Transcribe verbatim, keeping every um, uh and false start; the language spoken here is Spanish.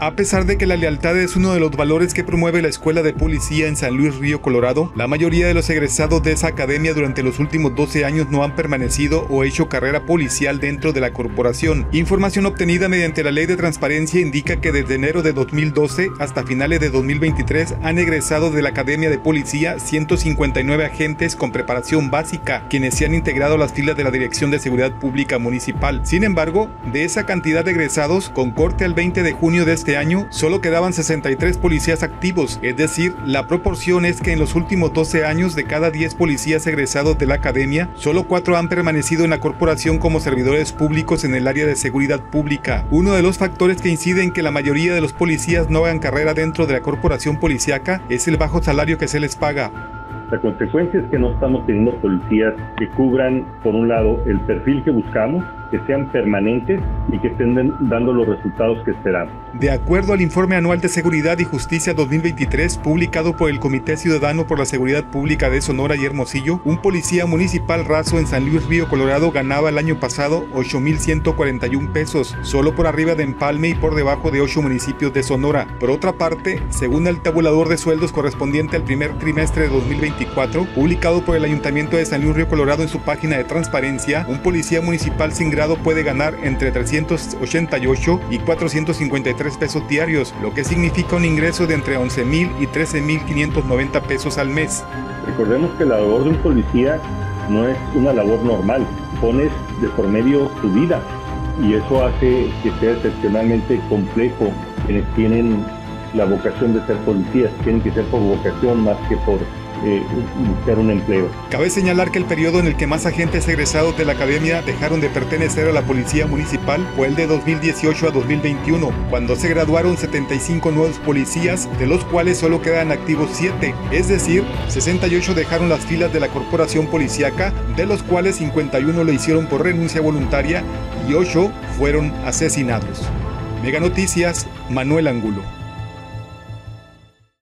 A pesar de que la lealtad es uno de los valores que promueve la Escuela de Policía en San Luis Río Colorado, la mayoría de los egresados de esa academia durante los últimos doce años no han permanecido o hecho carrera policial dentro de la corporación. Información obtenida mediante la Ley de Transparencia indica que desde enero de dos mil doce hasta finales de dos mil veintitrés han egresado de la Academia de Policía ciento cincuenta y nueve agentes con preparación básica, quienes se han integrado a las filas de la Dirección de Seguridad Pública Municipal. Sin embargo, de esa cantidad de egresados, con corte al veinte de junio de este año, solo quedaban sesenta y tres policías activos, es decir, la proporción es que en los últimos doce años de cada diez policías egresados de la academia, solo cuatro han permanecido en la corporación como servidores públicos en el área de seguridad pública. Uno de los factores que inciden en que la mayoría de los policías no hagan carrera dentro de la corporación policíaca es el bajo salario que se les paga. La consecuencia es que no estamos teniendo policías que cubran, por un lado, el perfil que buscamos, que sean permanentes y que estén dando los resultados que esperamos. De acuerdo al Informe Anual de Seguridad y Justicia dos mil veintitrés, publicado por el Comité Ciudadano por la Seguridad Pública de Sonora y Hermosillo, un policía municipal raso en San Luis Río Colorado ganaba el año pasado ocho mil ciento cuarenta y uno pesos, solo por arriba de Empalme y por debajo de ocho municipios de Sonora. Por otra parte, según el tabulador de sueldos correspondiente al primer trimestre de dos mil veinticuatro, publicado por el Ayuntamiento de San Luis Río Colorado en su página de transparencia, un policía municipal sin grado puede ganar entre trescientos ochenta y ocho y cuatrocientos cincuenta y tres pesos diarios, lo que significa un ingreso de entre once mil y trece mil quinientos noventa pesos al mes. Recordemos que la labor de un policía no es una labor normal, pones de por medio tu vida y eso hace que sea excepcionalmente complejo. Quienes tienen la vocación de ser policías tienen que ser por vocación más que por Eh, buscar un empleo. Cabe señalar que el periodo en el que más agentes egresados de la academia dejaron de pertenecer a la policía municipal fue el de dos mil dieciocho a dos mil veintiuno, cuando se graduaron setenta y cinco nuevos policías, de los cuales solo quedan activos siete, es decir, sesenta y ocho dejaron las filas de la corporación policíaca, de los cuales cincuenta y uno lo hicieron por renuncia voluntaria y ocho fueron asesinados. Mega Noticias, Manuel Angulo.